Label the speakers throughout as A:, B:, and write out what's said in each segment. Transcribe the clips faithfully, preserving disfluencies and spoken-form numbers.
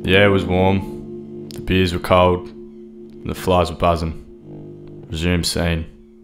A: The air was warm, the beers were cold, and the flies were buzzing. Resume scene.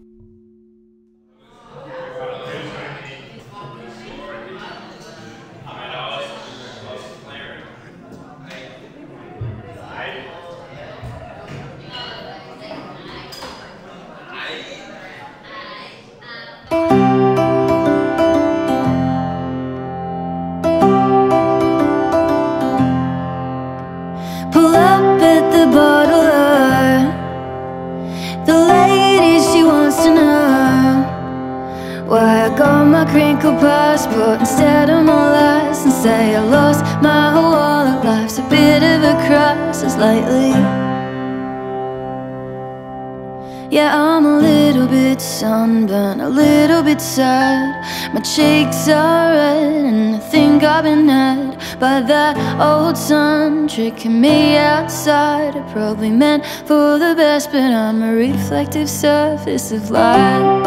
B: Pull up at the bottler. The lady, she wants to know why I got my crinkled passport instead of my license. Say I lost my wallet. Life's a bit of a crisis lately. Yeah, I'm a little bit sunburnt, a little bit sad. My cheeks are red and I think I've been had by that old sun tricking me outside. I probably meant for the best, but I'm a reflective surface of light.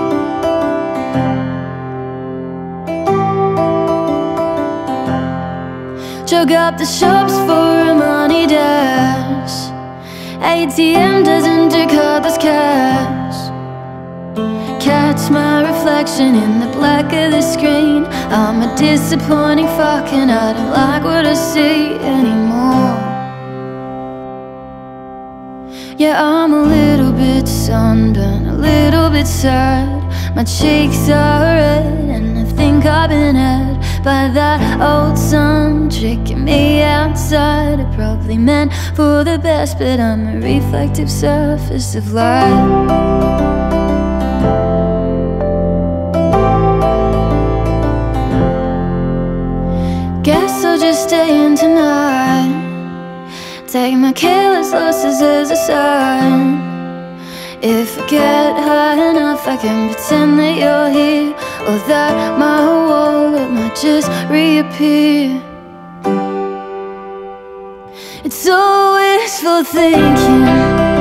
B: Jog up the shops for a money dash. A T M doesn't do cardless cash. Catch my reflection in the black of the screen. I'm a disappointing fuck and I don't like what I see anymore. Yeah, I'm a little bit sunburned, a little bit sad. My cheeks are red and I think I've been had by that old sun tricking me outside. I probably meant for the best, but I'm a reflective surface of light. Guess I'll just stay in tonight. Take my careless losses as a sign. If I get high enough, I can pretend that you're here, or that my wallet might just reappear. It's all wishful thinking.